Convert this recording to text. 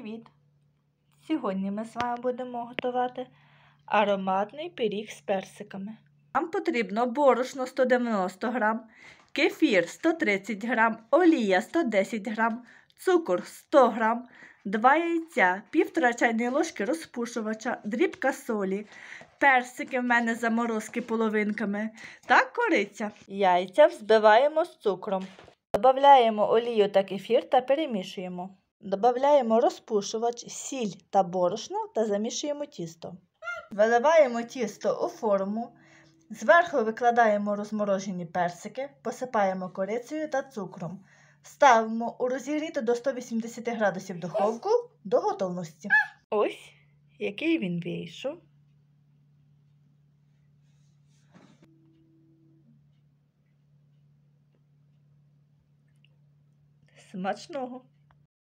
Привіт! Сьогодні ми з вами будемо готувати ароматний пиріг з персиками. Нам потрібно борошно 190 г, кефір 130 г, олія 110 г, цукор 100 г, 2 яйця, 1,5 чайної ложки розпушувача, дрібка солі, персики в мене заморозки половинками та кориця. Яйця взбиваємо з цукром. Додаємо олію та кефір та перемішуємо. Додаємо розпушувач, сіль та борошно та замішуємо тісто. Виливаємо тісто у форму, зверху викладаємо розморожені персики, посипаємо корицею та цукром. Ставимо у розігріту до 180 градусів духовку до готовності. Ось який він вийшов. Смачного!